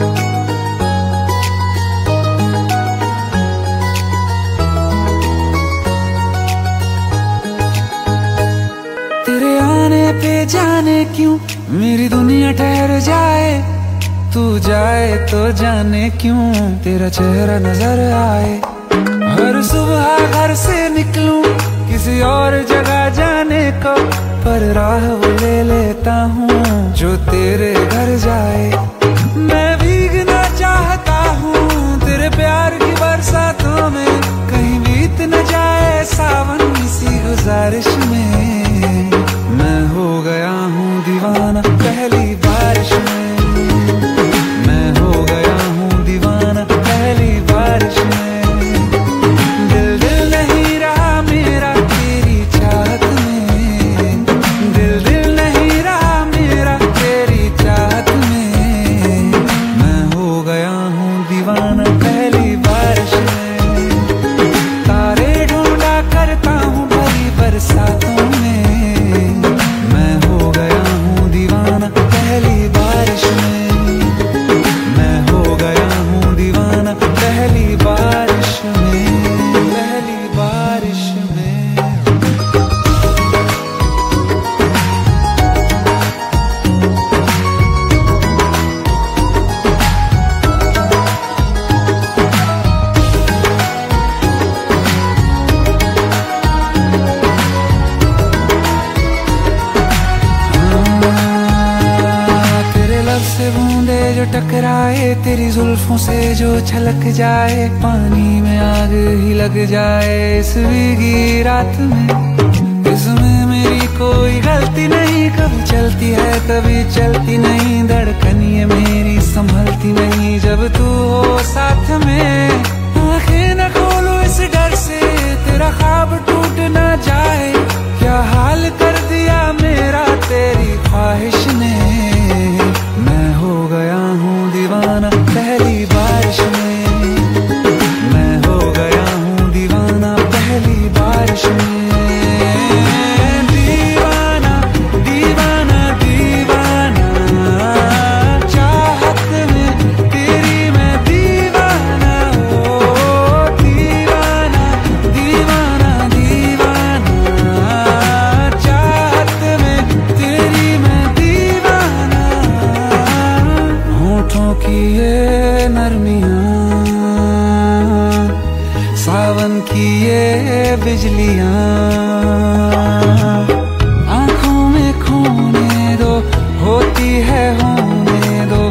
तेरे आने पे जाने क्यों मेरी दुनिया ठहर जाए, तू जाए तो जाने क्यों तेरा चेहरा नजर आए। हर सुबह घर से निकलूं किसी और जगह जाने को, पर राह वो ले लेता हूँ जो तेरे घर जाए। मैं भीगना चाहता हूँ तेरे प्यार की बरसातों में, कहीं बीत न जाए सावन इसी गुजारिश में। मैं हो गया हूँ दीवाना पहली बारिश में, मैं हो गया हूँ दीवाना पहली बारिश में। दिल दिल नहीं रहा मेरा तेरी चाहत में, दिल दिल नहीं रहा मेरा तेरी चाहत में। मैं हो गया हूँ दीवाना पहली बारिश में, तारे ढूंढा करता हूँ भरी बरसातों में। मैं हो गया हूँ दीवाना पहली बारिश में, मैं हो गया हूँ दीवाना पहली बारिश में, पहली बारिश में। से बूंदे जो टकराए तेरी जुल्फों से जो छलक जाए, पानी में आग ही लग जाए इस भीगी रात में। इसमें मेरी कोई गलती नहीं, कभी चलती है कभी चलती नहीं, धड़कन ये मेरी संभलती नहीं जब तू हो साथ में। आंखें न खोलो इस डर से तेरा ख्वाब टूट न जाए, क्या हाल कर दिया मेरा तेरी ख्वाहिश ने। मैं हो गया हूँ दीवाना पहली बारिश में, मैं हो गया हूँ दीवाना पहली बारिश में। दीवाना दीवाना दीवाना चाहत में तेरी मैं दीवाना, ओ दीवाना दीवाना दीवाना चाहत में तेरी मैं दीवाना। होठों की ये नरमियां, सावन की ये बिजलियां,